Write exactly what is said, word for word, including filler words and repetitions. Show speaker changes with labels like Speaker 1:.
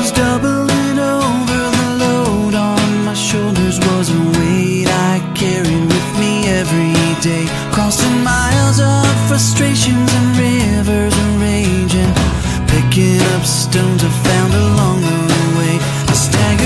Speaker 1: was doubling over. The load on my shoulders was a weight I carried with me every day. Crossing miles of frustrations and rivers of rage, and picking up stones I found along the way. I staggered